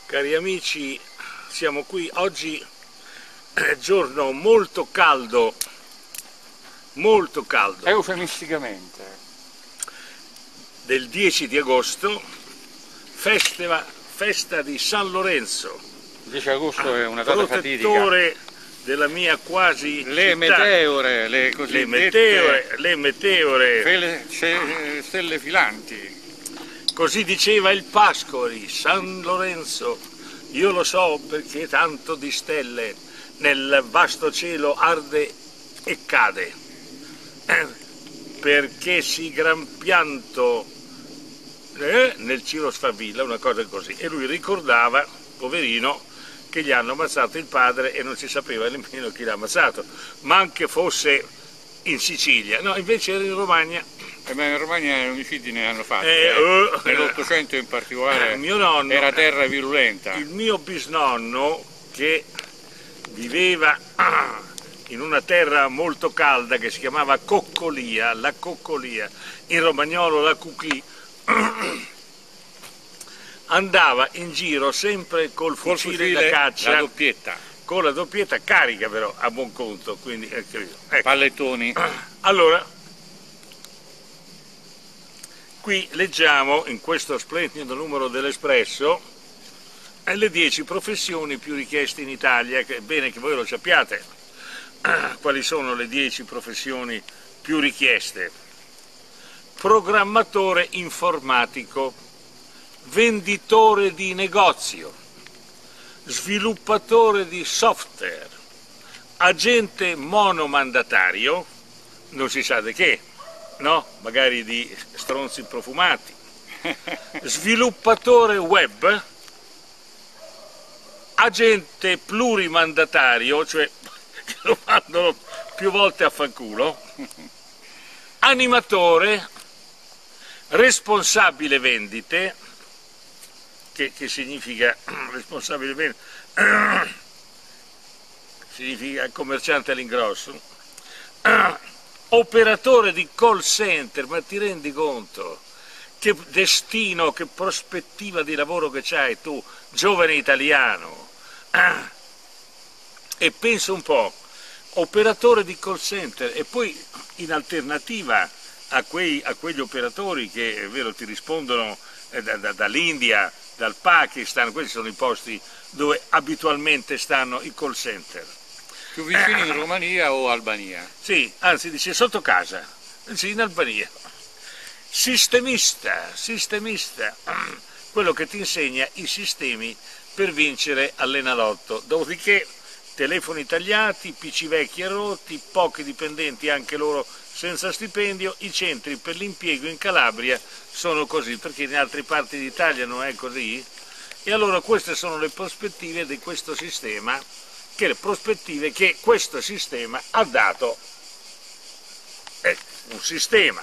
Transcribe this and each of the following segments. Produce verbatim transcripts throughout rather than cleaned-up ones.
Cari amici, siamo qui oggi, è giorno molto caldo, molto caldo. Eufemisticamente. Del dieci di agosto, festa, festa di San Lorenzo. Il dieci agosto è una data protettore fatidica. Della mia quasi le città. meteore, le cosiddette le meteore, le meteore. Fele, stelle filanti. Così diceva il Pascoli, San Lorenzo, io lo so perché tanto di stelle nel vasto cielo arde e cade, eh, perché si gran pianto eh, nel cielo sfavilla, una cosa così. E lui ricordava, poverino, che gli hanno ammazzato il padre e non si sapeva nemmeno chi l'ha ammazzato, ma anche fosse in Sicilia, no, invece era in Romagna. Eh beh, in Romagna omicidi ne hanno fatti, eh, eh. uh, nell'Ottocento in particolare, eh, mio nonno, era terra virulenta. Il mio bisnonno, che viveva in una terra molto calda che si chiamava Coccolia, la Coccolia, in romagnolo la Cuclì, andava in giro sempre col fucile, col fucile da caccia, la doppietta, con la doppietta carica però, a buon conto, quindi eh, ecco. Pallettoni. Allora, qui leggiamo in questo splendido numero dell'Espresso le dieci professioni più richieste in Italia, che è bene che voi lo sappiate. Quali sono le dieci professioni più richieste? Programmatore informatico, venditore di negozio, sviluppatore di software, agente monomandatario, non si sa di che, no? Magari di stronzi profumati, sviluppatore web, agente plurimandatario, cioè che lo mandano più volte a fanculo, animatore, responsabile vendite, che, che significa responsabile vendite, significa commerciante all'ingrosso, operatore di call center, ma ti rendi conto che destino, che prospettiva di lavoro che c'hai tu, giovane italiano? E pensa un po', operatore di call center, e poi in alternativa a, quei, a quegli operatori che è vero ti rispondono eh, da, da, dall'India, dal Pakistan, questi sono i posti dove abitualmente stanno i call center. Più vicini in Romania o Albania? Sì, anzi dice sotto casa, sì, in Albania. Sistemista, sistemista, quello che ti insegna i sistemi per vincere all'Enalotto. Dopodiché telefoni tagliati, P C vecchi e rotti, pochi dipendenti anche loro senza stipendio, i centri per l'impiego in Calabria sono così, perché in altre parti d'Italia non è così. E allora queste sono le prospettive di questo sistema, che le prospettive che questo sistema ha dato. È un sistema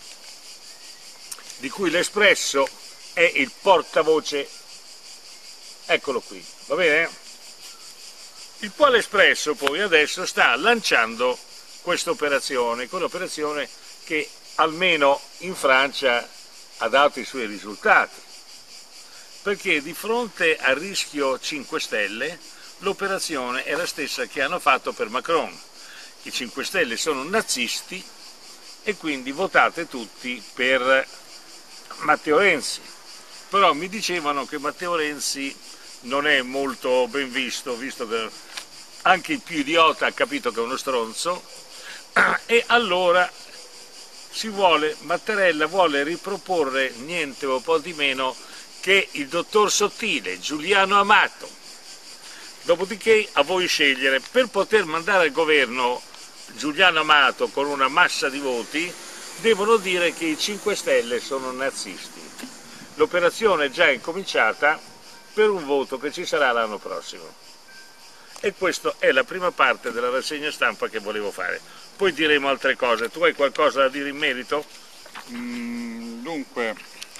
di cui l'Espresso è il portavoce, eccolo qui, va bene? Il quale Espresso poi adesso sta lanciando questa operazione, quell'operazione che almeno in Francia ha dato i suoi risultati, perché di fronte al rischio cinque Stelle l'operazione è la stessa che hanno fatto per Macron. I cinque Stelle sono nazisti e quindi votate tutti per Matteo Renzi, però mi dicevano che Matteo Renzi non è molto ben visto, visto che anche il più idiota ha capito che è uno stronzo, e allora si vuole, Mattarella vuole riproporre niente o po' di meno che il dottor Sottile, Giuliano Amato. Dopodiché a voi scegliere, per poter mandare al governo Giuliano Amato con una massa di voti, devono dire che i cinque Stelle sono nazisti. L'operazione è già incominciata per un voto che ci sarà l'anno prossimo. E questa è la prima parte della rassegna stampa che volevo fare. Poi diremo altre cose. Tu hai qualcosa da dire in merito? Mm, dunque,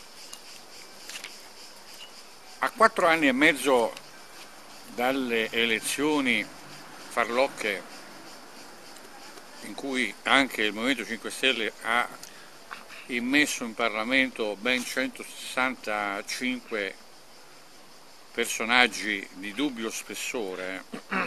a quattro anni e mezzo dalle elezioni farlocche in cui anche il Movimento cinque Stelle ha immesso in Parlamento ben centosessantacinque personaggi di dubbio spessore,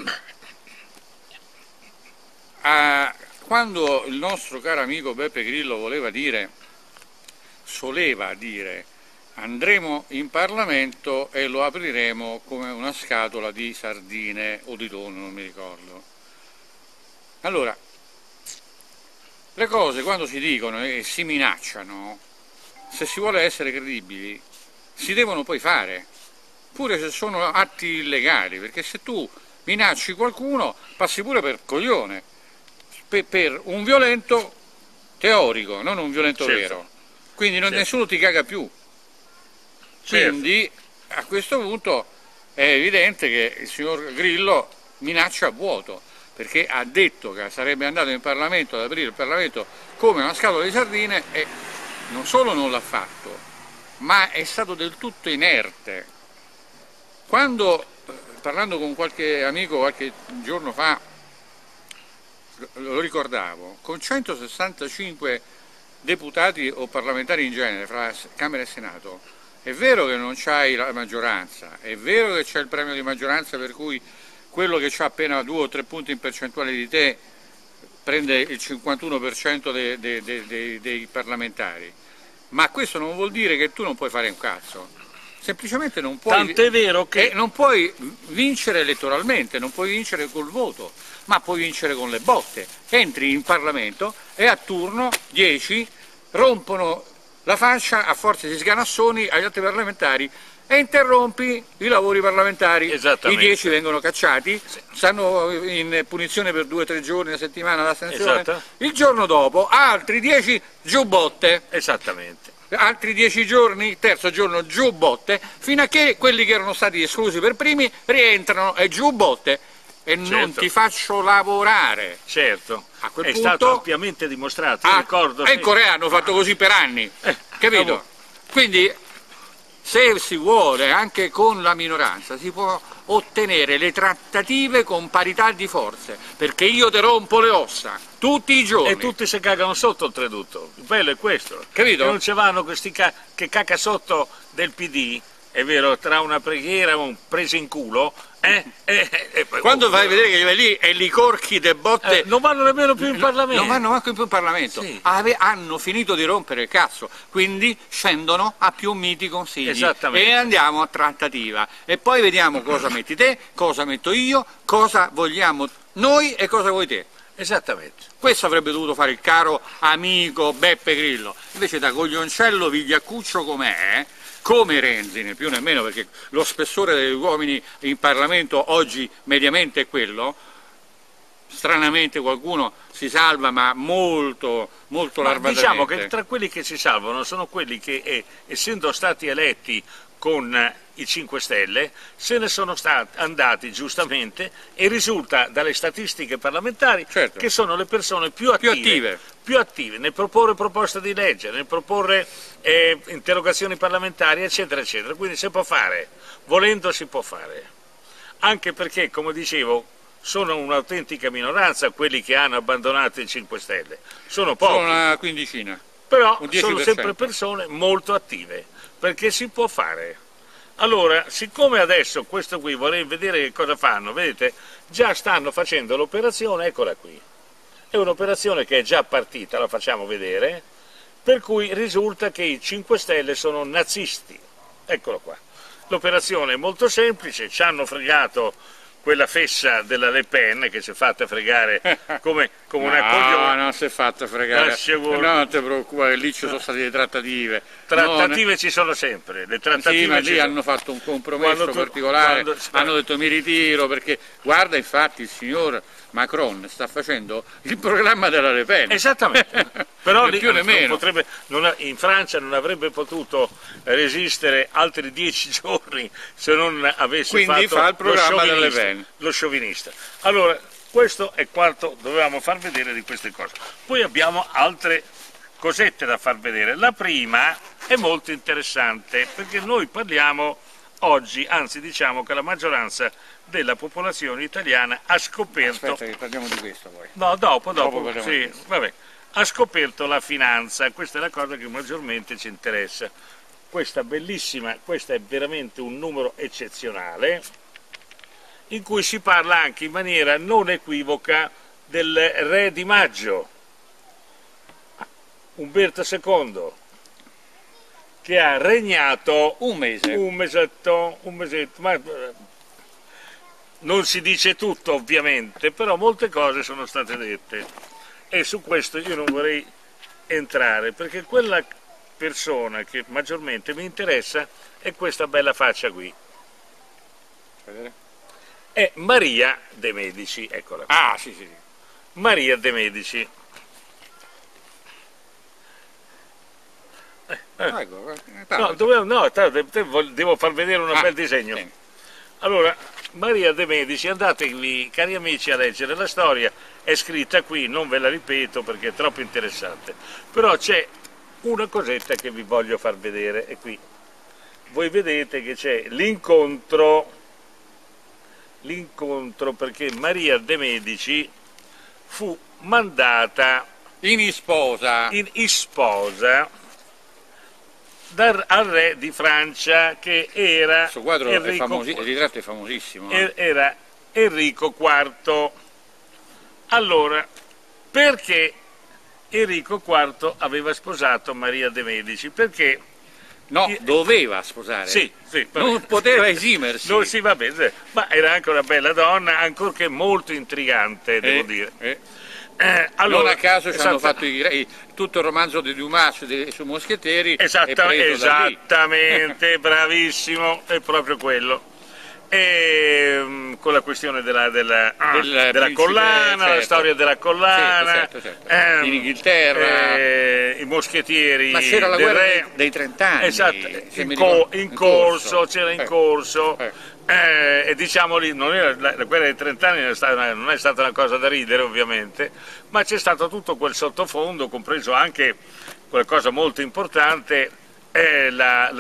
a, quando il nostro caro amico Beppe Grillo voleva dire, soleva dire, andremo in Parlamento e lo apriremo come una scatola di sardine o di tonno, non mi ricordo. Allora, le cose quando si dicono e si minacciano, se si vuole essere credibili, si devono poi fare, pure se sono atti illegali, perché se tu minacci qualcuno passi pure per coglione, per, per un violento teorico, non un violento certo. vero. Quindi non, certo. nessuno ti caga più. Certo. Quindi a questo punto è evidente che il signor Grillo minaccia a vuoto, perché ha detto che sarebbe andato in Parlamento ad aprire il Parlamento come una scatola di sardine e non solo non l'ha fatto, ma è stato del tutto inerte. Quando, parlando con qualche amico qualche giorno fa, lo ricordavo, con centosessantacinque deputati o parlamentari in genere, fra Camera e Senato, è vero che non c'hai la maggioranza, è vero che c'è il premio di maggioranza per cui quello che ha appena due o tre punti in percentuale di te prende il cinquantuno per cento dei, dei, dei, dei parlamentari, ma questo non vuol dire che tu non puoi fare un cazzo, semplicemente non puoi, tant'è vero che... eh, non puoi vincere elettoralmente, non puoi vincere col voto, ma puoi vincere con le botte. Entri in Parlamento e a turno dieci rompono la faccia a forza di sganassoni agli altri parlamentari e interrompi i lavori parlamentari, i dieci vengono cacciati, sì. stanno in punizione per due o tre giorni, una settimana d'astensione, esatto. il giorno dopo altri dieci giubbotte, esattamente. altri dieci giorni, terzo giorno giubbotte, fino a che quelli che erano stati esclusi per primi rientrano e giubbotte e certo. non ti faccio lavorare. Certo, a quel è punto, stato ampiamente dimostrato, ah, ricordo. E in Corea hanno fatto così per anni, eh, capito? Ah, quindi se si vuole, anche con la minoranza, si può ottenere le trattative con parità di forze, perché io te rompo le ossa tutti i giorni. E tutti si cagano sotto oltretutto, il bello è questo. Capito? Che non ci vanno questi ca che caca sotto del P D, è vero, tra una preghiera e un preso in culo, eh, eh, eh, quando oh, fai oh, vedere che vai lì e li corchi de botte, eh, non vanno nemmeno più in Parlamento, non vanno manco più in Parlamento, sì. Ave, hanno finito di rompere il cazzo, quindi scendono a più miti consigli e andiamo a trattativa e poi vediamo cosa metti te, cosa metto io, cosa vogliamo noi e cosa vuoi te. Esattamente. Questo avrebbe dovuto fare il caro amico Beppe Grillo, invece da coglioncello vigliaccuccio com'è, come Renzi, né più né meno, perché lo spessore degli uomini in Parlamento oggi mediamente è quello, stranamente qualcuno si salva ma molto, molto ma larvatamente. Diciamo che tra quelli che si salvano sono quelli che, eh, essendo stati eletti con i cinque Stelle, se ne sono stati andati giustamente e risulta dalle statistiche parlamentari certo. che sono le persone più attive, più attive. più attive nel proporre proposte di legge, nel proporre eh, interrogazioni parlamentari, eccetera, eccetera. Quindi si può fare, volendo si può fare. Anche perché, come dicevo, sono un'autentica minoranza quelli che hanno abbandonato i cinque Stelle. Sono pochi. Sono una quindicina. Però sono sempre persone molto attive, perché si può fare. Allora, siccome adesso questo qui vorrei vedere che cosa fanno, vedete, già stanno facendo l'operazione, eccola qui. È un'operazione che è già partita, la facciamo vedere, per cui risulta che i cinque Stelle sono nazisti. Eccolo qua. L'operazione è molto semplice, ci hanno fregato quella fessa della Le Pen che si è fatta fregare come, come no, una coglione. No, non si è fatta fregare, no, non ti preoccupare, lì ci sono state le trattative. Trattative no, ci sono sempre, le trattative sì, ma lì ci hanno sono. fatto un compromesso tu, particolare, quando... hanno detto mi ritiro perché, guarda infatti il signor Macron sta facendo il programma della Le Pen. Esattamente, però lì più non potrebbe, non, in Francia non avrebbe potuto resistere altri dieci giorni se non avesse Quindi fatto fa il programma della Le Pen. Lo sciovinista. Allora, questo è quanto dovevamo far vedere di queste cose. Poi abbiamo altre cosette da far vedere. La prima è molto interessante perché noi parliamo oggi, anzi diciamo che la maggioranza della popolazione italiana ha scoperto... Aspetta che parliamo di questo poi. No, dopo, dopo, dopo sì, vabbè. Ha scoperto la finanza, questa è la cosa che maggiormente ci interessa. questa bellissima, questo è veramente un numero eccezionale, in cui si parla anche in maniera non equivoca del re di maggio, Umberto secondo, che ha regnato un mese, un mesetto, un mesetto, ma non si dice tutto ovviamente, però molte cose sono state dette e su questo io non vorrei entrare, perché quella persona che maggiormente mi interessa è questa bella faccia qui. Vedere? È Maria de' Medici, eccola qui. Ah, sì, sì. Maria de' Medici. Eh, eh. Ah, ecco, No, dovevo, no, devo far vedere un ah, bel disegno. Sì. Allora, Maria de' Medici, andatevi, cari amici, a leggere la storia, è scritta qui, non ve la ripeto perché è troppo interessante, però c'è una cosetta che vi voglio far vedere, è qui. Voi vedete che c'è l'incontro, l'incontro perché Maria de' Medici fu mandata in isposa, in isposa dal, al re di Francia, che era questo quadro Enrico, è famosi, il ritratto è famosissimo, eh? era Enrico quarto. Allora, perché Enrico quarto aveva sposato Maria de' Medici? Perché no, doveva sposare, sì, sì, non poteva esimersi. Non si va bene, ma era anche una bella donna, ancorché molto intrigante, devo eh, dire. Eh. Eh, allora, non a caso ci esatto, hanno fatto i, tutto il romanzo di Dumas dei, su Moschettieri, esatta, esattamente, bravissimo, è proprio quello. E, con la questione della, della, del della collana, certo. La storia della collana, certo, certo, certo. Ehm, in Inghilterra, eh, i moschettieri, ma c'era la del guerra re, dei trent'anni, esatto, in, co in, corso, c'era in eh. corso, eh. Eh, e diciamo lì, non era, la, la guerra dei trent'anni non, non è stata una cosa da ridere ovviamente, ma c'è stato tutto quel sottofondo, compreso anche qualcosa molto importante, è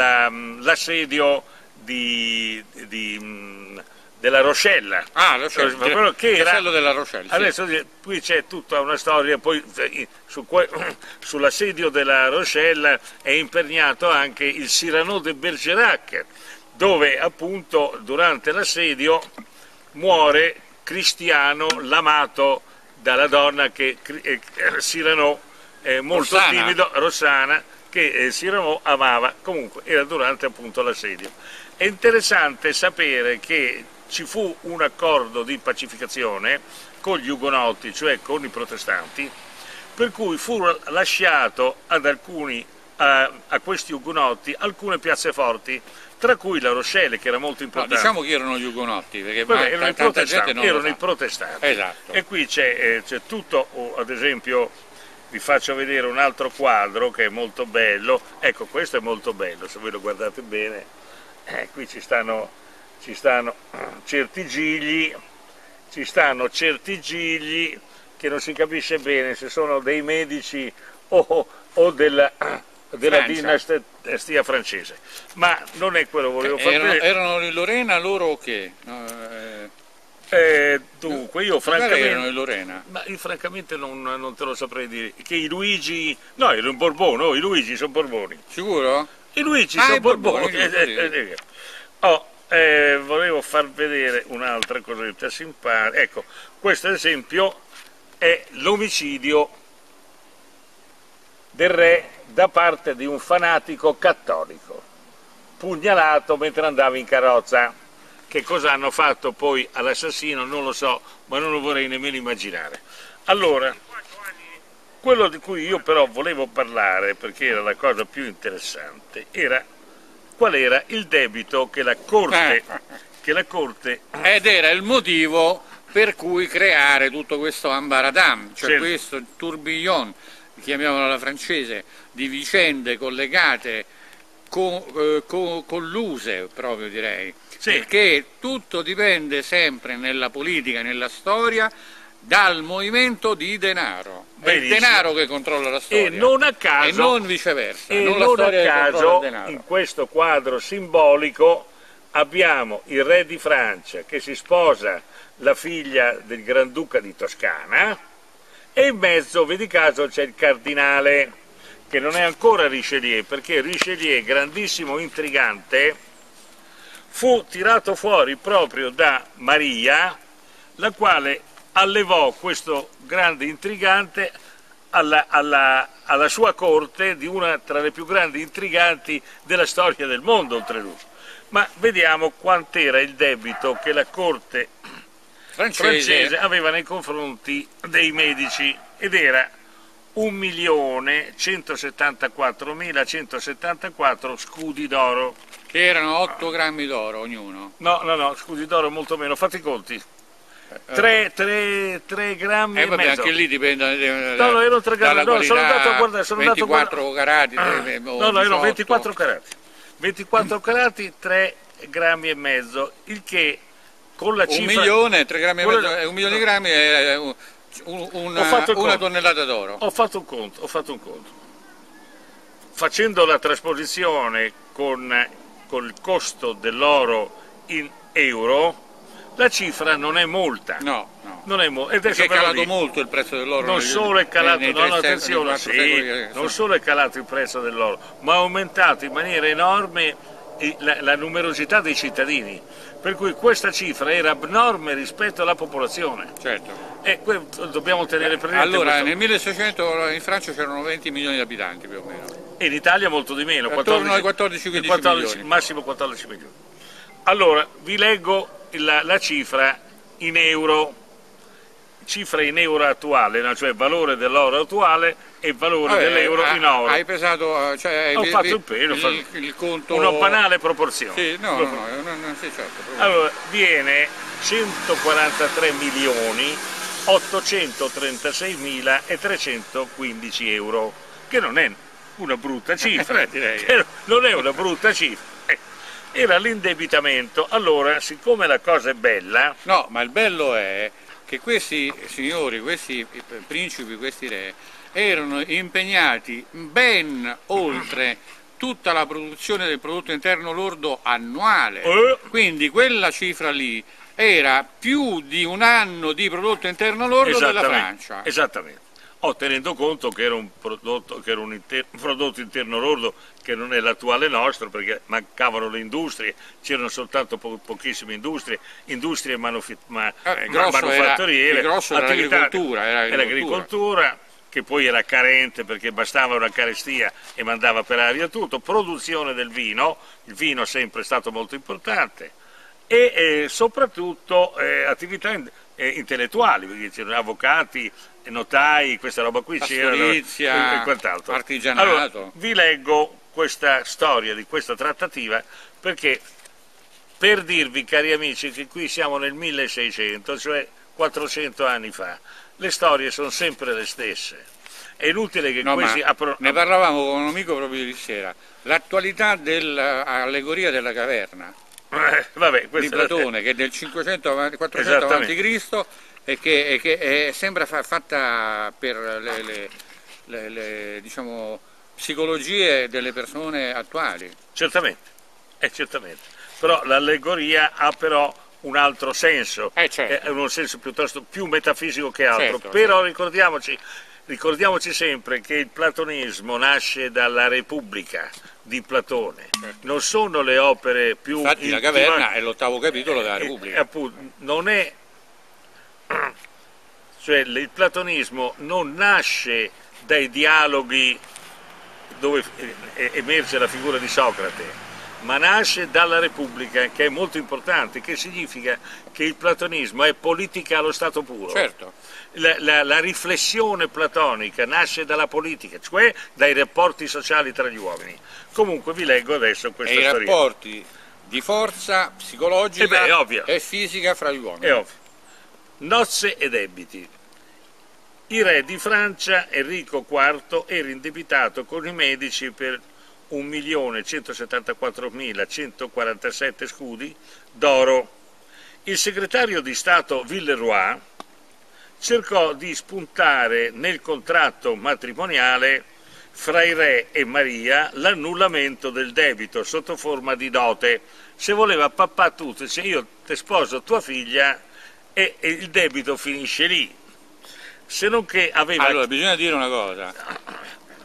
l'assedio la, la, Di, di, della Rochelle, ah, Rochelle, quello che era, castello della Rochelle, adesso sì. Qui c'è tutta una storia, poi su, sull'assedio della Rochelle è imperniato anche il Cyrano de Bergerac, dove appunto durante l'assedio muore Cristiano, l'amato dalla donna che eh, Cyrano, eh, molto Rossana. timido, Rossana, che eh, Cyrano amava, comunque era durante appunto l'assedio. È interessante sapere che ci fu un accordo di pacificazione con gli ugonotti, cioè con i protestanti, per cui fu lasciato ad alcuni, a, a questi ugonotti alcune piazze forti, tra cui la Rochelle, che era molto importante. No, diciamo che erano gli ugonotti, perché Vabbè, erano, i protestanti, non erano i protestanti. Esatto. E qui c'è eh, tutto, oh, ad esempio, vi faccio vedere un altro quadro che è molto bello, ecco questo è molto bello, se voi lo guardate bene, eh, qui ci stanno, ci stanno certi gigli, ci stanno certi gigli che non si capisce bene se sono dei Medici o, o della, della dinastia francese, ma non è quello che volevo eh, far erano, vedere. Erano in Lorena loro o che? No, eh... Eh, dunque io francamente, erano in Lorena? Ma io francamente non, non te lo saprei dire, che i Luigi, no, erano Borbone, oh, i Luigi sono Borboni. Sicuro? I Luigi ah, sono Borboni. Borboni. Oh, eh, volevo far vedere un'altra cosetta simpatica, ecco, questo ad esempio è l'omicidio del re da parte di un fanatico cattolico, pugnalato mentre andava in carrozza. Che cosa hanno fatto poi all'assassino non lo so, ma non lo vorrei nemmeno immaginare. Allora, quello di cui io però volevo parlare, perché era la cosa più interessante, era qual era il debito che la Corte, che la Corte... Ed era il motivo per cui creare tutto questo ambaradam, cioè certo. questo tourbillon, chiamiamolo alla francese, di vicende collegate, co, eh, co, colluse proprio direi. Sì. Perché tutto dipende sempre nella politica, nella storia, dal movimento di denaro. Benissimo. È il denaro che controlla la storia e non a caso, e non viceversa. E non, non la storia a caso che il denaro. In questo quadro simbolico abbiamo il re di Francia che si sposa la figlia del Granduca di Toscana e in mezzo, vedi caso, c'è il cardinale che non è ancora Richelieu, perché Richelieu, grandissimo intrigante, fu tirato fuori proprio da Maria, la quale allevò questo grande intrigante alla, alla, alla sua corte di una tra le più grandi intriganti della storia del mondo, oltretutto. Ma vediamo quant'era il debito che la corte francese. francese aveva nei confronti dei Medici, ed era un milione centosettantaquattromilacentosettantaquattro scudi d'oro. Che erano otto grammi d'oro ognuno. No, no, no, scudi d'oro molto meno, fate i conti. tre grammi eh, e vabbè, mezzo. Anche lì dipende da, no, no, erano tre grammi, no, sono andato a guardare, sono ventiquattro andato a carati, ah, tre, no, no, erano ventiquattro carati. ventiquattro carati, tre grammi e mezzo, il che con la cifra... Un milione, tre grammi e mezzo, la... un milione di grammi è un, una, una tonnellata d'oro. Ho fatto un conto, ho fatto un conto. Facendo la trasposizione con, con il costo dell'oro in euro, la cifra non è molta. No, no. Non è mo Perché è calato molto il prezzo dell'oro. Non solo è calato, nei, no, nei no, attenzione, sì, secoli, non solo è calato il prezzo dell'oro, ma ha aumentato in maniera enorme la, la numerosità dei cittadini, per cui questa cifra era abnorme rispetto alla popolazione. Certo. E dobbiamo tenere presente. Allora, questo. nel milleseicento in Francia c'erano venti milioni di abitanti più o meno. E in Italia molto di meno, attorno ai quattordici quindici milioni. Massimo quattordici milioni. Allora, vi leggo la, la cifra in euro, cifra in euro attuale, no? Cioè valore dell'oro attuale e valore dell'euro in oro. Hai pesato, cioè, ho vi, fatto vi, il pelo, il, il, il conto... una banale proporzione. Sì, no, no, no, no, no sì, certo. Allora, viene centoquarantatré milioni ottocentotrentasei.trecentquindici euro, che non è una brutta cifra, direi. Non è una brutta cifra. Era l'indebitamento. Allora, siccome la cosa è bella... No, ma il bello è che questi signori, questi principi, questi re, erano impegnati ben oltre tutta la produzione del prodotto interno lordo annuale. Eh. Quindi quella cifra lì era più di un anno di prodotto interno lordo della Francia. Esattamente. Oh, tenendo conto che era un prodotto, che era un, inter, un prodotto interno lordo che non è l'attuale nostro, perché mancavano le industrie, c'erano soltanto po pochissime industrie, industrie manuf ma, eh, ma manufatturiere, il grosso era l'agricoltura, era l'agricoltura, che poi era carente perché bastava una carestia e mandava per aria tutto, produzione del vino, il vino è sempre stato molto importante, e eh, soprattutto eh, attività in, eh, intellettuali, perché c'erano avvocati, notai, questa roba qui c'era, e quant'altro. Artigianato. Allora, vi leggo questa storia di questa trattativa, perché per dirvi, cari amici, che qui siamo nel milleseicento, cioè quattrocento anni fa, le storie sono sempre le stesse. È inutile che no, questi apro... ne parlavamo con un amico proprio ieri sera, l'attualità dell'allegoria della caverna. Eh, vabbè, di Platone, è... che è del cinquecento quattrocento avanti Cristo e che, e che è, sembra fa, fatta per le, le, le, le diciamo, psicologie delle persone attuali. Certamente, eh, certamente. Però l'allegoria ha però un altro senso, eh, certo. è un senso piuttosto più metafisico che altro, certo, però certo. ricordiamoci, ricordiamoci sempre che il platonismo nasce dalla Repubblica di Platone, certo. Non sono le opere più... Infatti la caverna è l'ottavo capitolo della Repubblica. Eh, appunto, non è... cioè il platonismo non nasce dai dialoghi dove emerge la figura di Socrate, ma nasce dalla Repubblica, che è molto importante, che significa che il platonismo è politica allo stato puro. Certo. La, la, la riflessione platonica nasce dalla politica, cioè dai rapporti sociali tra gli uomini. Comunque vi leggo adesso questa e storia. I rapporti di forza psicologica eh beh, ovvio. e fisica fra gli uomini. È ovvio. Nozze e debiti. Il re di Francia, Enrico quarto, era indebitato con i Medici per un milione centosettantaquattromilacentoquarantasette scudi d'oro. Il segretario di Stato Villeroy cercò di spuntare nel contratto matrimoniale fra il re e Maria l'annullamento del debito sotto forma di dote. Se voleva pappà tutto, dice io ti sposo tua figlia e, e il debito finisce lì. Se non che aveva... Allora bisogna dire una cosa,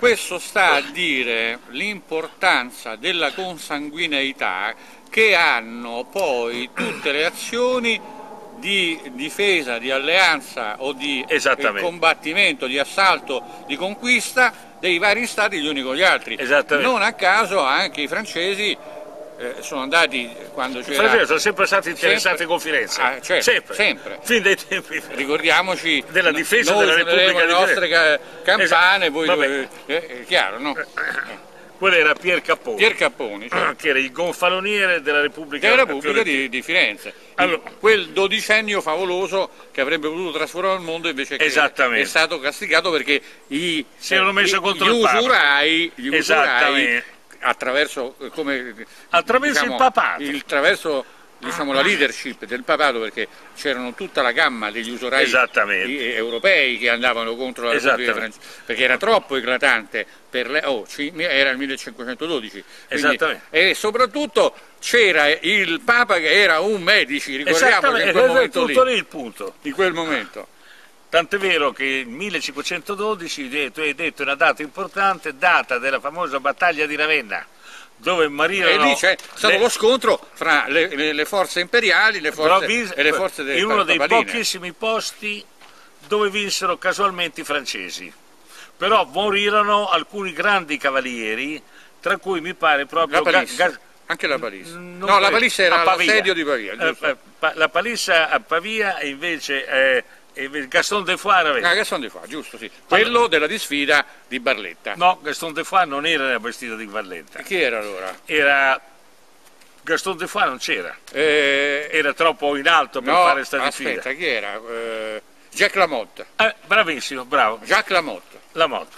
questo sta a dire l'importanza della consanguineità che hanno poi tutte le azioni di difesa, di alleanza o di eh, combattimento, di assalto, di conquista dei vari stati gli uni con gli altri. Non a caso anche i francesi eh, sono andati quando c'era... I francesi sono sempre stati interessati sempre, in Firenze, ah, certo, sempre, sempre. Fin dai tempi. Ricordiamoci della difesa noi della Repubblica le nostre ca campane, esatto. Poi eh, è chiaro, no? Quello era Pier Capponi, Pier Capponi certo. Che era il gonfaloniere della Repubblica, della Repubblica di, di Firenze. Allora, quel dodicennio favoloso che avrebbe potuto trasformare il mondo, invece che è stato castigato perché i, si erano messi contro gli il Papa. usurai, gli usurai attraverso, come, attraverso diciamo, il papato, il, attraverso diciamo, la leadership del papato, perché c'erano tutta la gamma degli usurai europei che andavano contro la Repubblica francese, perché era troppo eclatante per le, oh, era il millecinquecentododici, quindi, e soprattutto c'era il Papa che era un medici, ricordiamo in quel momento lì, lì il punto. in quel momento. Tant'è vero che il millecinquecentododici, tu hai detto, è una data importante, data della famosa battaglia di Ravenna, dove morirono... E lì c'è stato le... lo scontro fra le, le, le forze imperiali le forze, vis... e le forze delle in uno dei papaline. pochissimi posti dove vinsero casualmente i francesi. Però morirono alcuni grandi cavalieri, tra cui mi pare proprio... La Palissa, Ga... anche la Palissa. No, credo. La Palissa era l'assedio di Pavia. Eh, la Palissa a Pavia e invece... Eh, Gaston de Foix era ah, Gaston de Foix, giusto, sì. Quello allora, della disfida di Barletta. No, Gaston de Foix non era vestito di Barletta. E chi era allora? Era... Gaston de Foix non c'era. Eh... Era troppo in alto per no, fare sta disfida. Aspetta, chi era? Eh... Jacques Lamotte. Eh, bravissimo, bravo. Jacques Lamotte. Lamotte.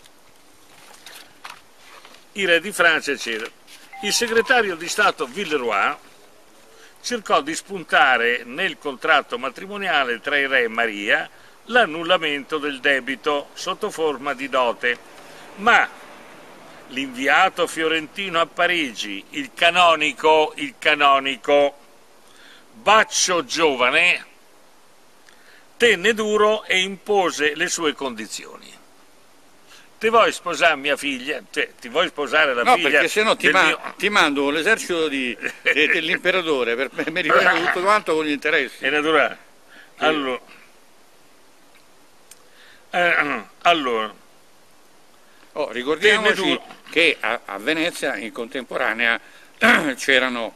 I re di Francia c'era. Il segretario di Stato Villeroy cercò di spuntare nel contratto matrimoniale tra il re e Maria l'annullamento del debito sotto forma di dote, ma l'inviato fiorentino a Parigi, il canonico, il canonico Baccio Giovane, tenne duro e impose le sue condizioni. Ti vuoi sposare mia figlia? Cioè, ti vuoi sposare la no, figlia? No, perché se no ti, ma mio... ti mando l'esercito dell'imperatore per me, mi riprendo tutto quanto con gli interessi. È naturale. Sì. Allora, eh, allora. Oh, ricordiamoci che a, a Venezia in contemporanea c'erano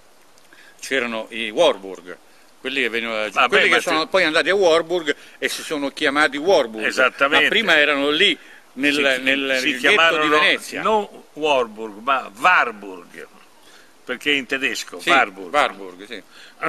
i Warburg, quelli che, venivano, Vabbè, quelli che sono poi andati a Warburg e si sono chiamati Warburg. Esattamente. Ma prima erano lì nel, si, nel si ghetto di Venezia. Non Warburg, ma Warburg, perché è in tedesco, sì, Warburg. Warburg, sì.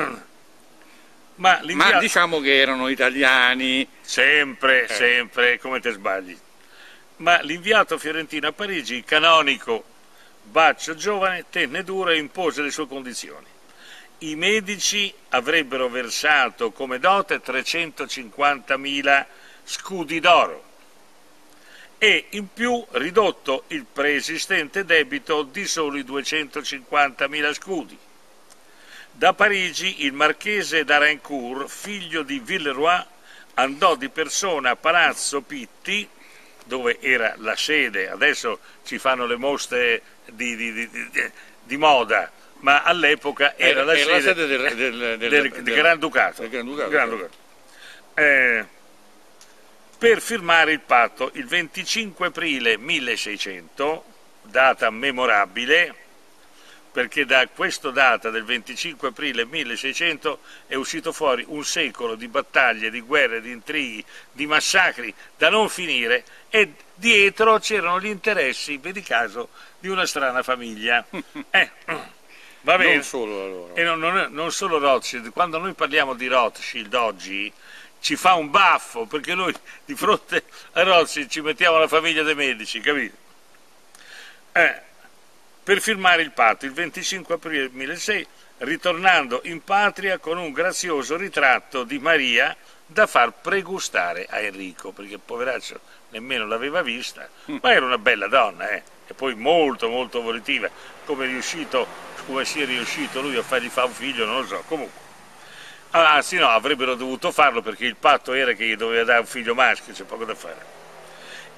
Ma, ma diciamo che erano italiani. Sempre, eh. sempre, come te sbagli. Ma l'inviato fiorentino a Parigi, il canonico Baccio Giovane, tenne duro e impose le sue condizioni. I Medici avrebbero versato come dote trecentocinquantamila scudi d'oro e in più ridotto il preesistente debito di soli duecentocinquantamila scudi. Da Parigi il marchese d'Arincourt, figlio di Villeroy, andò di persona a Palazzo Pitti, dove era la sede, adesso ci fanno le mostre di, di, di, di, di moda, ma all'epoca era, era la sede, la sede del, del, del, del, del, del Granducato, del Granducato, Granducato. Eh, per firmare il patto il venticinque aprile milleseicento, data memorabile, perché da questa data del venticinque aprile milleseicento è uscito fuori un secolo di battaglie, di guerre, di intrighi, di massacri da non finire, e dietro c'erano gli interessi, vedi caso, di una strana famiglia. Eh, va bene. Non solo allora. E non, non, non solo Rothschild, quando noi parliamo di Rothschild oggi ci fa un baffo, perché noi di fronte a Rothschild ci mettiamo la famiglia dei Medici, capito? Eh, per firmare il patto il venticinque aprile milleseicento, ritornando in patria con un grazioso ritratto di Maria da far pregustare a Enrico, perché poveraccio nemmeno l'aveva vista, ma era una bella donna, eh? E poi molto molto volitiva. Come è riuscito, come sia riuscito lui a fargli fare un figlio non lo so, comunque. Ah sì, no, avrebbero dovuto farlo perché il patto era che gli doveva dare un figlio maschio, c'è poco da fare.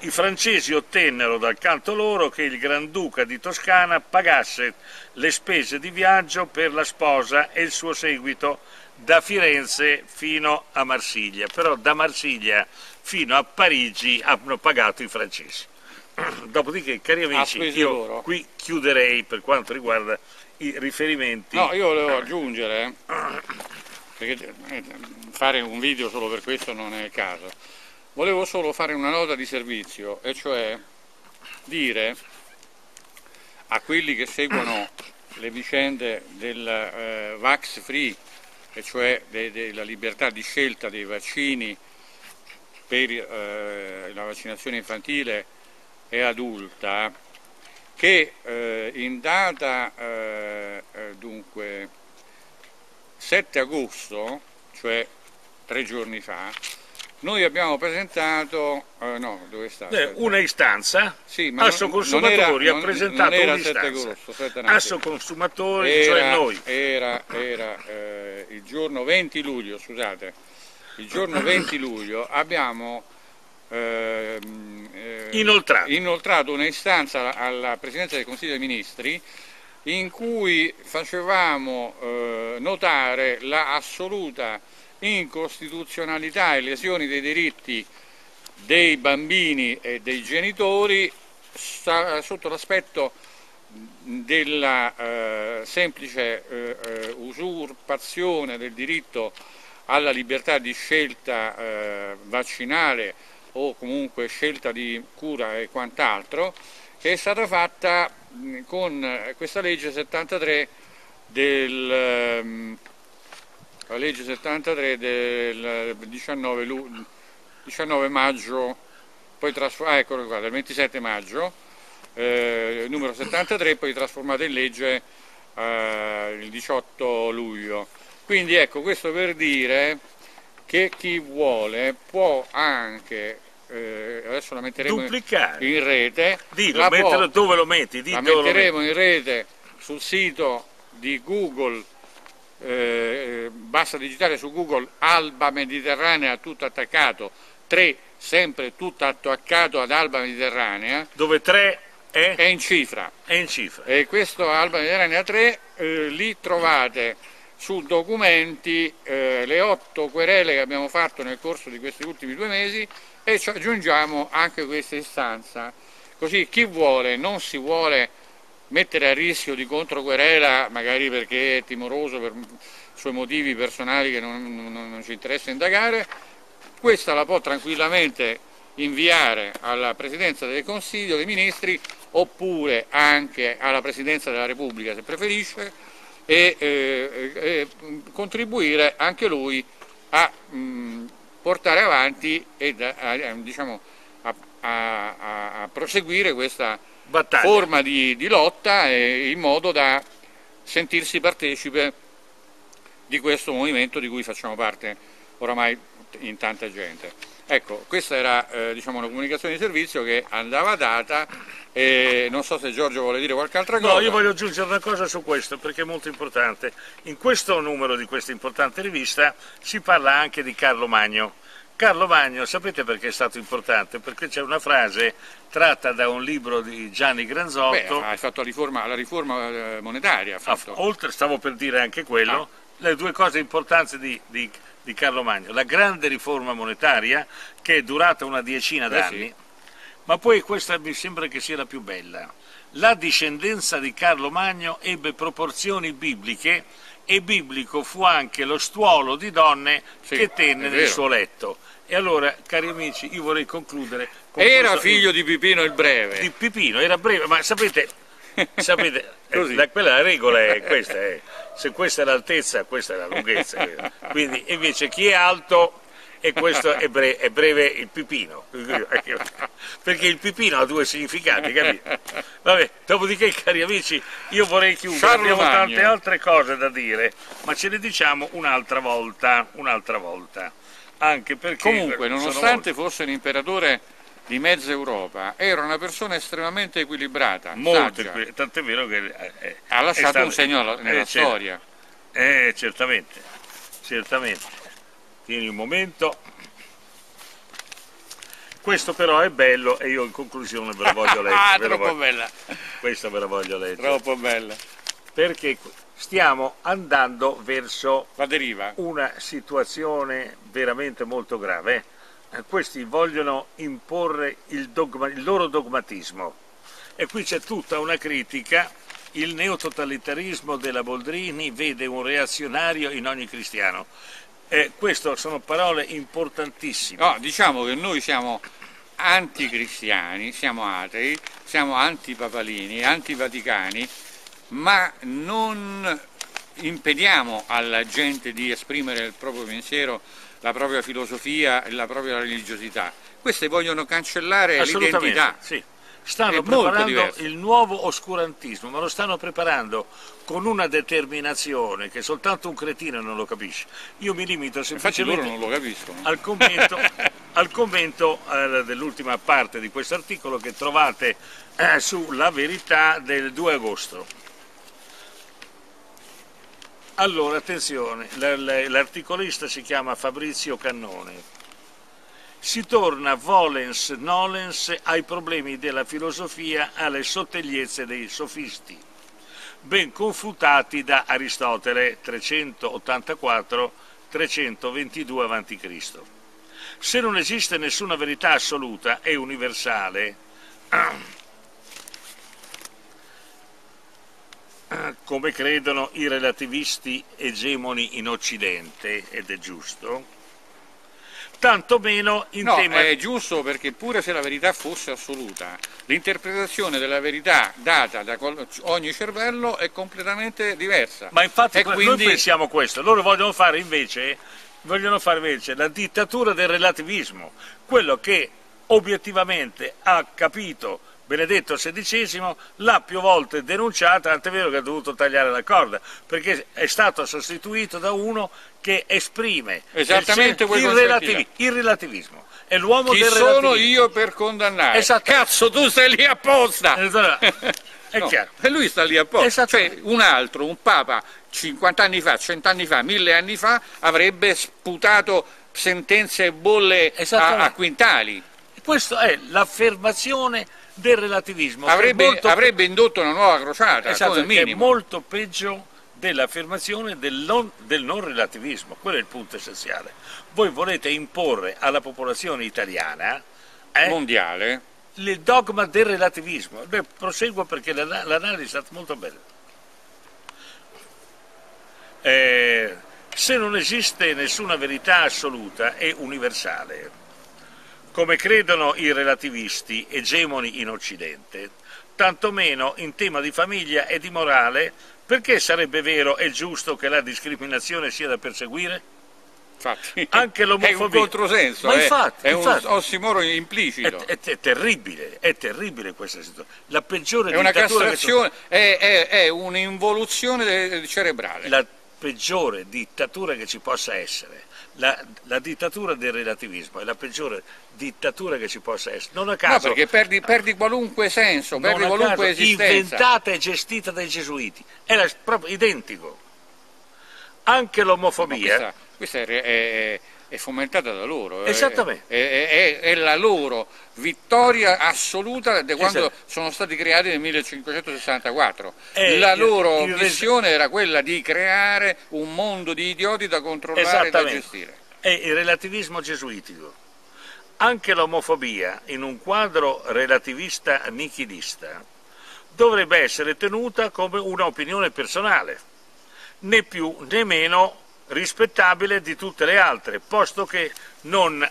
I francesi ottennero dal canto loro che il Granduca di Toscana pagasse le spese di viaggio per la sposa e il suo seguito da Firenze fino a Marsiglia, però da Marsiglia fino a Parigi hanno pagato i francesi. Dopodiché, cari amici, io loro. qui chiuderei per quanto riguarda i riferimenti. No, io volevo aggiungere, perché fare un video solo per questo non è il caso, volevo solo fare una nota di servizio, e cioè dire a quelli che seguono le vicende del eh, vax free, e cioè della libertà di scelta dei vaccini per eh, la vaccinazione infantile e adulta, che eh, in data eh, dunque sette agosto, cioè tre giorni fa, noi abbiamo presentato, eh, no, dove sta? Eh, una istanza, sì, ma Asso Consumatori non era, ha presentato un'istanza, Asso Consumatori, era, cioè noi. Era, era eh, il giorno venti luglio, scusate, il giorno venti luglio abbiamo eh, eh, inoltrato. inoltrato un'istanza alla Presidenza del Consiglio dei Ministri in cui facevamo eh, notare la assoluta incostituzionalità e lesioni dei diritti dei bambini e dei genitori sotto l'aspetto della eh, semplice eh, usurpazione del diritto alla libertà di scelta eh, vaccinale o comunque scelta di cura e quant'altro, che è stata fatta con questa legge settantatré del la legge settantatré del diciannove maggio, poi trasformata, ah, eccolo qua, del ventisette maggio, eh, numero settantatré, poi trasformata in legge eh, il diciotto luglio. Quindi ecco, questo per dire che chi vuole può anche, eh, adesso la metteremo duplicare in rete, Dillo, la metterlo, può, dove lo metti? Dillo, la metteremo in rete sul sito di Google. Eh, basta digitare su Google Alba Mediterranea tutto attaccato, tre sempre tutto attaccato ad Alba Mediterranea, dove tre è? È in cifra. È in cifra. E questo Alba Mediterranea tre, eh, lì trovate su documenti eh, le otto querele che abbiamo fatto nel corso di questi ultimi due mesi, e ci aggiungiamo anche questa istanza, così chi vuole, non si vuole mettere a rischio di controquerela, magari perché è timoroso per suoi motivi personali che non, non, non ci interessa indagare, questa la può tranquillamente inviare alla Presidenza del Consiglio dei Ministri oppure anche alla Presidenza della Repubblica se preferisce, e, eh, e contribuire anche lui a mh, portare avanti e a, a, diciamo, a, a, a proseguire questa battaglia, forma di, di lotta, e in modo da sentirsi partecipe di questo movimento di cui facciamo parte oramai in tanta gente. Ecco, questa era eh, diciamo, una comunicazione di servizio che andava data, e non so se Giorgio vuole dire qualche altra cosa. No, io voglio aggiungere una cosa su questo perché è molto importante. In questo numero di questa importante rivista si parla anche di Carlo Magno. Carlo Magno, sapete perché è stato importante? Perché c'è una frase tratta da un libro di Gianni Granzotto. Beh, ha fatto la riforma, la riforma monetaria. Ha fatto. Oltre, stavo per dire anche quello, ah. le due cose importanti di, di, di Carlo Magno. La grande riforma monetaria, che è durata una decina d'anni, sì. Ma poi questa mi sembra che sia la più bella. La discendenza di Carlo Magno ebbe proporzioni bibliche, e biblico fu anche lo stuolo di donne sì, che tenne nel suo letto. E allora, cari amici, io vorrei concludere con era questo... figlio di Pipino il Breve. Di Pipino, era breve, ma sapete, sapete eh, la, quella la regola è questa, eh. Se questa è l'altezza, questa è la lunghezza. Quindi invece chi è alto, e questo è, bre è breve il Pipino, perché il Pipino ha due significati, capito? Vabbè, dopodiché, cari amici, io vorrei chiudere, abbiamo tante altre cose da dire, ma ce le diciamo un'altra volta, un'altra volta, anche perché... Comunque, nonostante fosse un imperatore di mezza Europa, era una persona estremamente equilibrata, molto equi tant'è vero che... Eh, ha lasciato stato, un segno nella eh, storia. Eh, certamente, certamente. Tieni un momento. Questo però è bello e io in conclusione ve lo voglio leggere. Ah, ve lo troppo voglio... bella. Questa ve la voglio leggere. Troppo bella. Perché stiamo andando verso La deriva. una situazione veramente molto grave. Eh, questi vogliono imporre il, dogma, il loro dogmatismo e qui c'è tutta una critica. Il neototalitarismo della Boldrini vede un reazionario in ogni cristiano. Eh, queste sono parole importantissime. No, diciamo che noi siamo anticristiani, siamo atei, siamo antipapalini, antivaticani, ma non impediamo alla gente di esprimere il proprio pensiero, la propria filosofia e la propria religiosità. Queste vogliono cancellare l'identità. Sì. Stanno È molto preparando diverso. il nuovo oscurantismo, ma lo stanno preparando con una determinazione che soltanto un cretino non lo capisce. Io mi limito semplicemente Infatti loro non lo capiscono. al commento, al commento eh, dell'ultima parte di questo articolo che trovate eh, su La Verità del due agosto. Allora, attenzione, l'articolista si chiama Fabrizio Cannone. Si torna volens nolens ai problemi della filosofia, alle sottigliezze dei sofisti, ben confutati da Aristotele trecentottantaquattro trecentoventidue avanti Cristo. Se non esiste nessuna verità assoluta e universale, come credono i relativisti egemoni in Occidente, ed è giusto, tanto meno in no, tema... è giusto, perché pure se la verità fosse assoluta, l'interpretazione della verità data da ogni cervello è completamente diversa. Ma infatti e noi quindi... pensiamo questo, loro vogliono fare invece, vogliono fare invece la dittatura del relativismo, quello che obiettivamente ha capito Benedetto sedicesimo, l'ha più volte denunciata, tant'è vero che ha dovuto tagliare la corda, perché è stato sostituito da uno che esprime esattamente il, il, relativi, il relativismo. È l'uomo del relativismo. Chi sono io per condannare? Esatto. Cazzo, tu stai lì apposta! È no, chiaro. E lui sta lì apposta. Cioè, un altro, un papa, cinquanta anni fa, cento anni fa, mille anni fa, avrebbe sputato sentenze e bolle a, a quintali. Questa è l'affermazione del relativismo. Avrebbe, molto... avrebbe indotto una nuova crociata, esatto, come minimo. È molto peggio dell'affermazione del non, del non relativismo, quello è il punto essenziale. Voi volete imporre alla popolazione italiana eh, mondiale il dogma del relativismo. Beh, proseguo perché l'analisi è stata molto bella. Eh, se non esiste nessuna verità assoluta e universale, come credono i relativisti egemoni in Occidente, tantomeno in tema di famiglia e di morale, perché sarebbe vero e giusto che la discriminazione sia da perseguire? Infatti, anche l'omofobia. È un controsenso, Ma è, infatti, è infatti, un ossimoro implicito. È, è, è terribile, è terribile questa situazione. La peggiore è una dittatura castrazione, che... è, è, è un'involuzione cerebrale. La peggiore dittatura che ci possa essere. La, la dittatura del relativismo è la peggiore dittatura che ci possa essere. Non a caso, no, perché perdi, perdi qualunque senso, perdi qualunque caso, esistenza. Inventata e gestita dai gesuiti, è la, proprio identico. Anche l'omofobia. Questa, questa è, è, è fomentata da loro. Esattamente. È, è, è la loro vittoria assoluta da quando esatto. sono stati creati nel millecinquecentosessantaquattro. È la il, loro il missione era quella di creare un mondo di idioti da controllare e da gestire. È il relativismo gesuitico. Anche l'omofobia, in un quadro relativista nichilista, dovrebbe essere tenuta come un'opinione personale, né più né meno rispettabile di tutte le altre, posto che non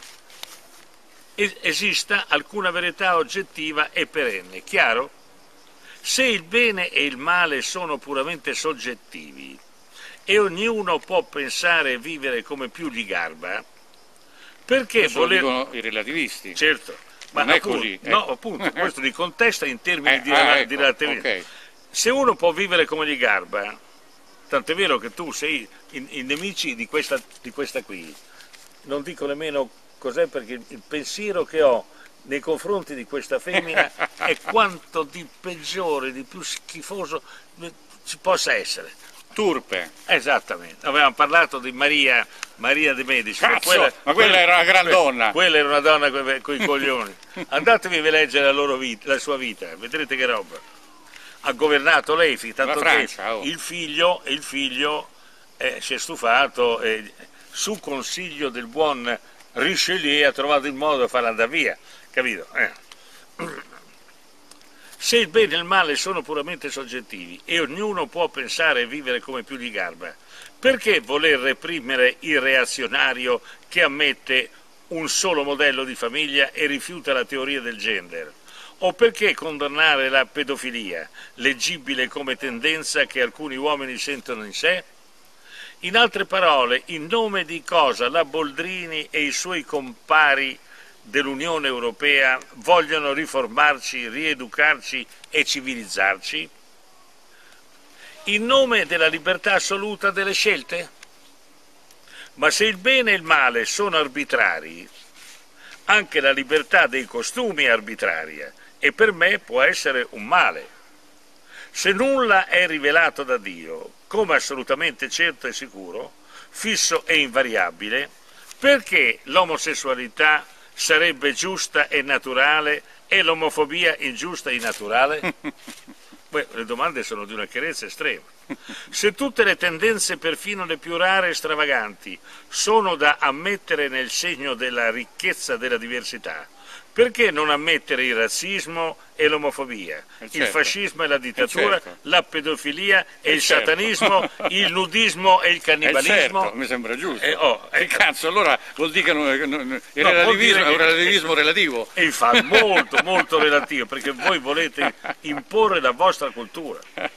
esista alcuna verità oggettiva e perenne. Chiaro? Se il bene e il male sono puramente soggettivi e ognuno può pensare e vivere come più gli garba, perché questo voler... lo dicono i relativisti. Certo, ma non appunto, è così. No, eh. appunto, questo li contesta in termini eh, di, ah, ecco, di relativismo. Okay. Se uno può vivere come gli garba, tant'è vero che tu sei i nemici di questa, di questa qui, non dico nemmeno cos'è, perché il pensiero che ho nei confronti di questa femmina è quanto di peggiore, di più schifoso ci possa essere. Turpe. Esattamente, avevamo parlato di Maria Maria de Medici. Cazzo, quella, ma quella, quella era una gran donna. Quella era una donna con i coglioni. Andatevi a leggere la, loro vita, la sua vita, vedrete che roba. Ha governato lei, tanto Francia, che oh. il figlio, il figlio eh, si è stufato e su consiglio del buon Richelieu ha trovato il modo di farla andare via, capito? Eh. Se il bene e il male sono puramente soggettivi e ognuno può pensare e vivere come più gli garba, perché voler reprimere il reazionario che ammette un solo modello di famiglia e rifiuta la teoria del gender? O perché condannare la pedofilia, leggibile come tendenza che alcuni uomini sentono in sé? In altre parole, in nome di cosa la Boldrini e i suoi compari dell'Unione Europea vogliono riformarci, rieducarci e civilizzarci? In nome della libertà assoluta delle scelte? Ma se il bene e il male sono arbitrari, anche la libertà dei costumi è arbitraria e per me può essere un male. Se nulla è rivelato da Dio, come assolutamente certo e sicuro, fisso e invariabile, perché l'omosessualità sarebbe giusta e naturale e l'omofobia ingiusta e innaturale? Beh, le domande sono di una chiarezza estrema. Se tutte le tendenze, perfino le più rare e stravaganti, sono da ammettere nel segno della ricchezza della diversità, perché non ammettere il razzismo e l'omofobia, eh certo. il fascismo e la dittatura, eh certo. la pedofilia e eh il certo. satanismo, il nudismo e il cannibalismo? Eh certo, mi sembra giusto. Eh, oh, che eh, cazzo, allora vuol dire che non, non, il no, relativismo è un relativismo relativo. E infatti, molto, molto relativo, perché voi volete imporre la vostra cultura.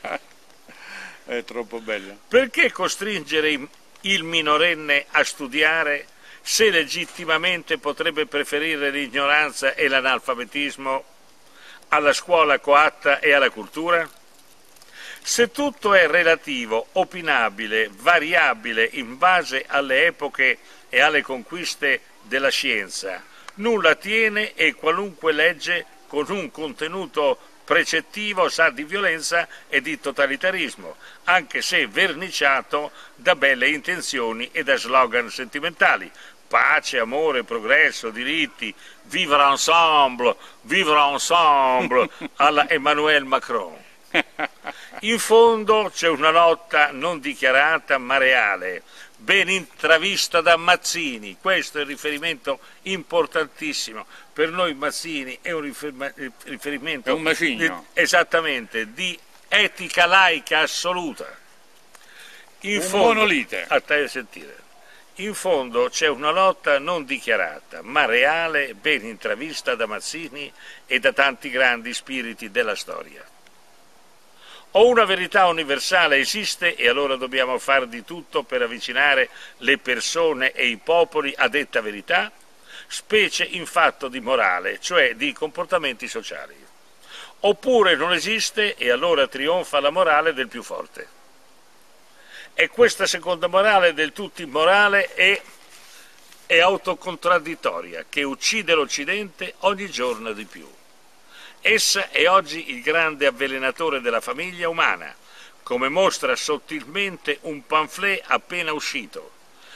È troppo bella. Perché costringere il minorenne a studiare se legittimamente potrebbe preferire l'ignoranza e l'analfabetismo alla scuola coatta e alla cultura? Se tutto è relativo, opinabile, variabile in base alle epoche e alle conquiste della scienza, nulla tiene e qualunque legge con un contenuto precettivo sa di violenza e di totalitarismo, anche se verniciato da belle intenzioni e da slogan sentimentali. Pace, amore, progresso, diritti, vivre ensemble, vivre ensemble, alla Emmanuel Macron. In fondo c'è una lotta non dichiarata ma reale, ben intravista da Mazzini. Questo è il riferimento importantissimo. Per noi Mazzini è un riferimento è un macigno. Di, esattamente, di etica laica assoluta. In un fondo, monolite. A te sentire. In fondo c'è una lotta non dichiarata, ma reale, ben intravista da Mazzini e da tanti grandi spiriti della storia. O una verità universale esiste e allora dobbiamo fare di tutto per avvicinare le persone e i popoli a detta verità, specie in fatto di morale, cioè di comportamenti sociali. Oppure non esiste e allora trionfa la morale del più forte. E questa seconda morale del tutto immorale è, è autocontradittoria, che uccide l'Occidente ogni giorno di più. Essa è oggi il grande avvelenatore della famiglia umana, come mostra sottilmente un pamphlet appena uscito,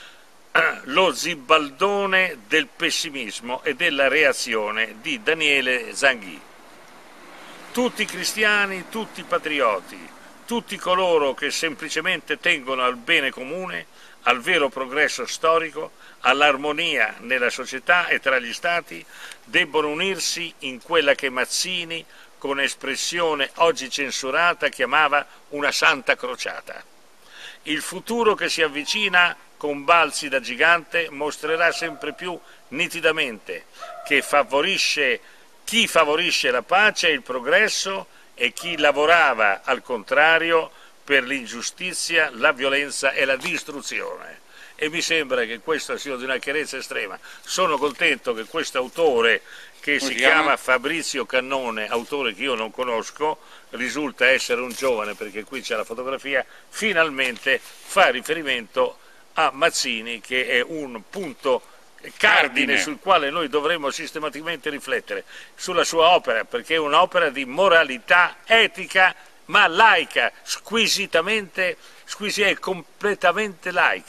Lo zibaldone del pessimismo e della reazione di Daniele Zanghi. Tutti cristiani, tutti patrioti, tutti coloro che semplicemente tengono al bene comune, al vero progresso storico, all'armonia nella società e tra gli stati, debbono unirsi in quella che Mazzini, con espressione oggi censurata, chiamava una santa crociata. Il futuro che si avvicina con balzi da gigante mostrerà sempre più nitidamente che favorisce, chi favorisce la pace e il progresso e chi lavorava al contrario per l'ingiustizia, la violenza e la distruzione. E mi sembra che questo sia di una chiarezza estrema. Sono contento che questo autore, che si chiama Fabrizio Cannone, autore che io non conosco, risulta essere un giovane, perché qui c'è la fotografia, finalmente fa riferimento a Mazzini, che è un punto cardine sul quale noi dovremmo sistematicamente riflettere, sulla sua opera, perché è un'opera di moralità etica, ma laica, squisitamente, squisi, è completamente laica.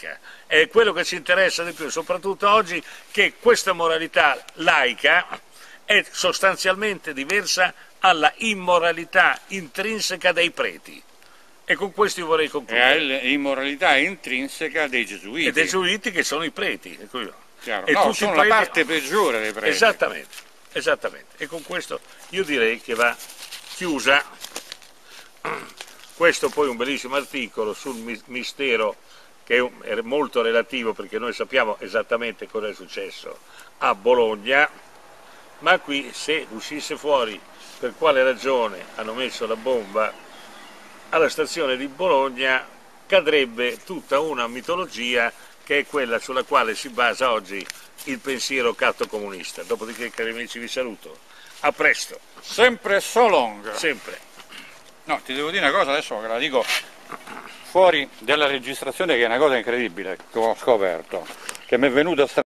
è quello che ci interessa di più, soprattutto oggi, che questa moralità laica è sostanzialmente diversa alla immoralità intrinseca dei preti. E con questo io vorrei concludere. È l'immoralità intrinseca dei gesuiti. E dei gesuiti che sono i preti. E no, tutti sono i preti... la parte peggiore dei preti. Esattamente, esattamente. E con questo io direi che va chiusa. Questo poi un bellissimo articolo sul mistero che è molto relativo, perché noi sappiamo esattamente cosa è successo a Bologna, ma qui se uscisse fuori per quale ragione hanno messo la bomba alla stazione di Bologna, cadrebbe tutta una mitologia che è quella sulla quale si basa oggi il pensiero cattocomunista. Dopodiché, cari amici, vi saluto. A presto. Sempre so long. Sempre. No, ti devo dire una cosa adesso che la dico fuori della registrazione, che è una cosa incredibile che ho scoperto, che mi è venuta